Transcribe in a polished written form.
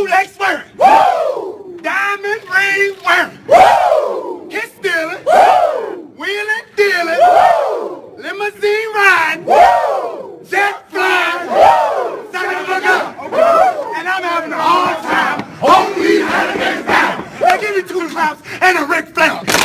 Rolex wearing. Woo! Diamond ring wearing. Woo! Kiss stealing. Woo! Wheeling dealing. Woo! Limousine riding. Woo! Jet flying. Woo! Son of a gun. Woo! And I'm having a hard time. Only had a good time. They give me 2 claps and a Ric Flair.